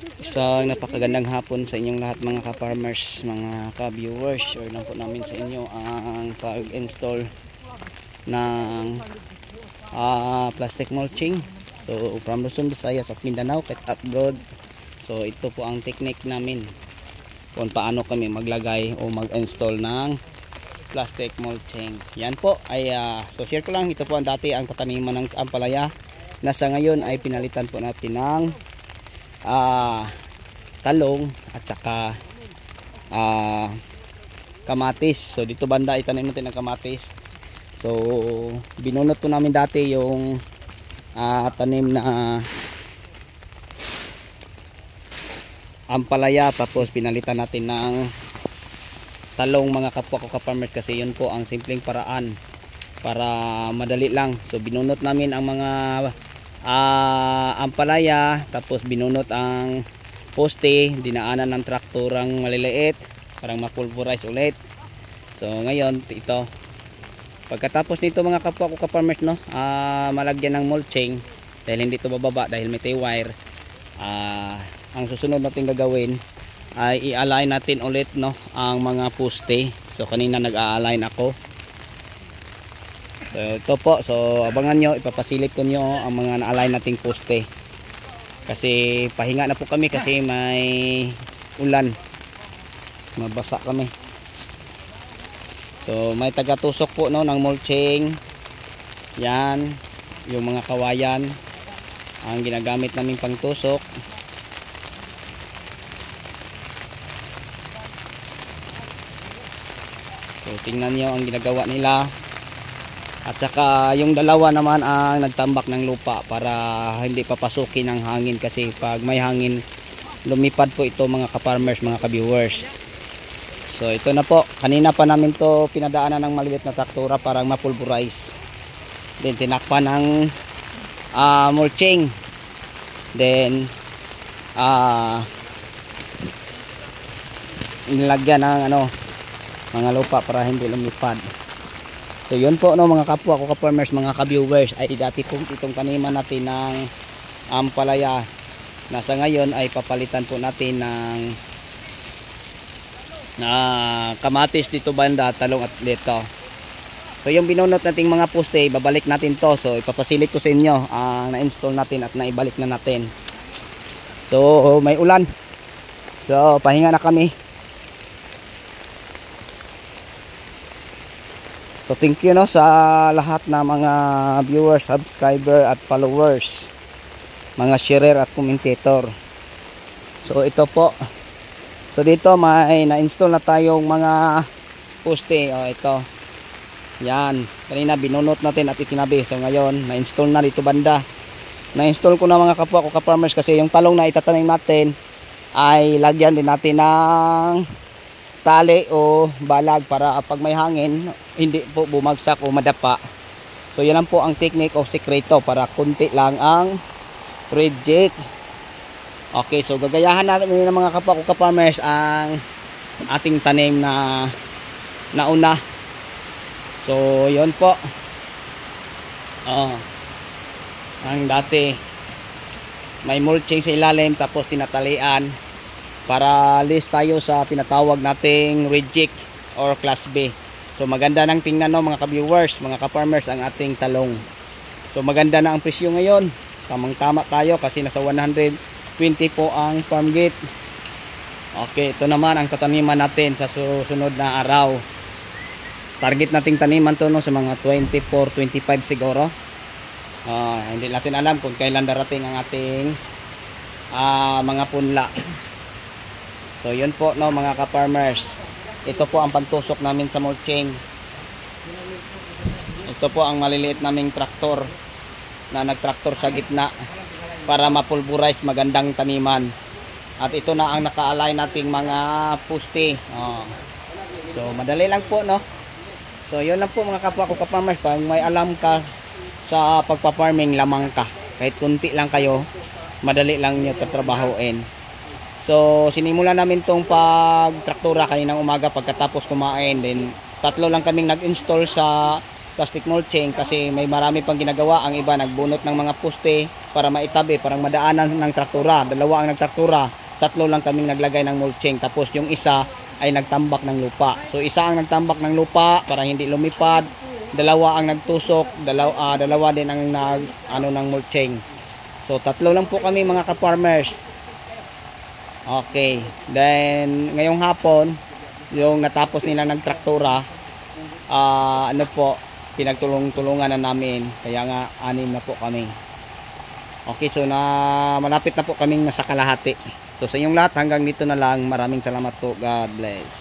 Isang napakagandang hapon sa inyong lahat mga ka-farmers, mga ka-viewers. Share lang po namin sa inyo ang pag-install ng plastic mulching. So from Luzon, Visayas at Mindanao, kahit abroad. So ito po ang technique namin kung paano kami maglagay o mag-install ng plastic mulching. Yan po ay so share ko lang, ito po ang dati ang pataniman ng ampalaya na sa ngayon ay pinalitan po natin ng talong at saka kamatis. So dito banda itanim natin ng kamatis. So binunot po namin dati yung tanim na ampalaya, tapos pinalitan natin ng talong mga kapwa ko ka-farmers, kasi yun po ang simpleng paraan para madali lang. So binunot namin ang mga ampalaya, tapos binunot ang poste, dinaanan ng traktorang maliliit parang mapulverize ulit. So ngayon ito, pagkatapos nito mga kapwa ko ka-farmers, no, malagyan ng mulching dahil hindi ito bababa dahil may wire. Ang susunod natin gagawin ay i-align natin ulit, no, ang mga poste. So kanina nag-a-align ako. So ito po, so abangan nyo, ipapasilip ko nyo ang mga na-align nating poste. Kasi pahinga na po kami kasi may ulan, mabasa kami. So may taga-tusok po, no, ng mulching. Yan, yung mga kawayan ang ginagamit namin pang tusok. So tingnan nyo ang ginagawa nila. At saka yung dalawa naman ang nagtambak ng lupa para hindi papasukin ng hangin, kasi pag may hangin lumipad po ito mga ka-farmers, mga ka-viewers. So ito na po, kanina pa namin to pinadaanan ng maliit na traktora para mapulverize. Then tinakpan ng mulching. Then inilagyan ng mga lupa para hindi lumipad. So yun po, no, mga kapwa ko ka-farmers, mga ka-viewers, ay dati po itong taniman natin ng ampalaya na sa ngayon ay papalitan po natin ng kamatis dito banda, talong at dito. So yung binunot nating mga poste, babalik natin to. So ipapasilip ko sa inyo ang na-install natin at naibalik na natin. So may ulan, so pahinga na kami. So thank you, no, sa lahat na mga viewers, subscriber at followers, mga sharer at commentator. So ito po, so dito may na-install na tayong mga poste. Ito, yan, kanina binunot natin at itinabi. So ngayon na-install na dito banda. Na-install ko na mga kapwa ko ka-farmers, kasi yung talong na itatanim natin ay lagyan din natin ng tali o balag para pag may hangin hindi po bumagsak o madapa. So yan lang po ang technique o sekreto para kunti lang ang reject. Okay, so gagayahan natin ng mga kapwa ko ka-farmers ang ating tanim na nauna. So yun po, ang dati may mulching sa ilalim tapos tinatalian para list tayo sa tinatawag nating reject or class B. So maganda nang tingnan, no, mga ka-viewers, mga ka-farmers, ang ating talong. So maganda na ang presyo ngayon, tamang tama tayo kasi nasa 120 po ang farm gate. Okay, ito naman ang tataniman natin sa susunod na araw. Target nating taniman to, no, sa mga 24-25 siguro. Hindi natin alam kung kailan darating ang ating mga punla. So yun po, no, mga ka-farmers, ito po ang pagtusok namin sa mulching. Ito po ang maliliit naming traktor na nagtraktor sa gitna para mapulverize magandang taniman. At ito na ang naka-align nating mga poste. So madali lang po, no. So yun lang po mga kapwa ko ka-farmers, pag may alam ka sa pagpa-farming, lamang ka, kahit kunti lang kayo, madali lang nyo tatrabahoin. So sinimulan namin tong pagtraktura kaninang umaga pagkatapos kumain. Then tatlo lang kaming nag-install sa plastic mulching kasi may marami pang ginagawa. Ang iba nagbunot ng mga poste, para maitabi, parang madaanan ng traktura. Dalawa ang nagtraktura, 3 lang kaming naglagay ng mulching, tapos yung isa ay nagtambak ng lupa. So isa ang nagtambak ng lupa para hindi lumipad, dalawa ang nagtusok, dalawa din ang ng mulching. So 3 lang po kami mga ka-farmers. Okay, then ngayong hapon yung natapos nila ng traktura, pinagtulong-tulungan na namin, kaya nga 6 na po kami. Okay, so malapit na po kaming nasa kalahati. So sa inyong lahat, hanggang dito na lang. Maraming salamat po. God bless.